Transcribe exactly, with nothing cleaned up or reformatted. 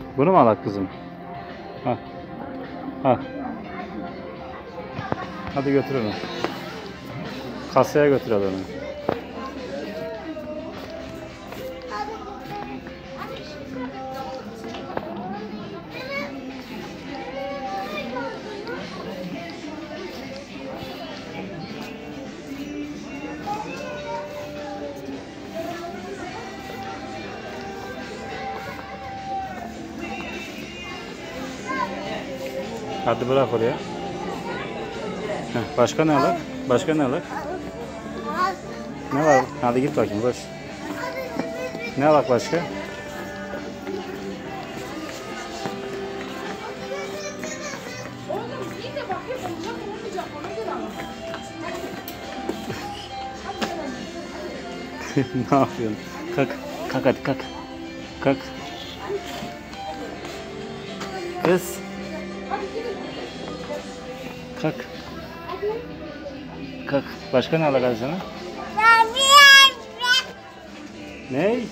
Bunu mu alak kızım? Ha. Ha. Hadi götür onu. Kasaya götür onu. Hadi bırak oraya. Heh, başka ne alak? Başka ne alak? Ne var? Hadi git bakayım boş. Ne alak başka? Ne yapıyorsun? Kalk. Kalk hadi kalk. Kalk. Kız. Kalk. Kalk. Başka ne alak sana? Ne?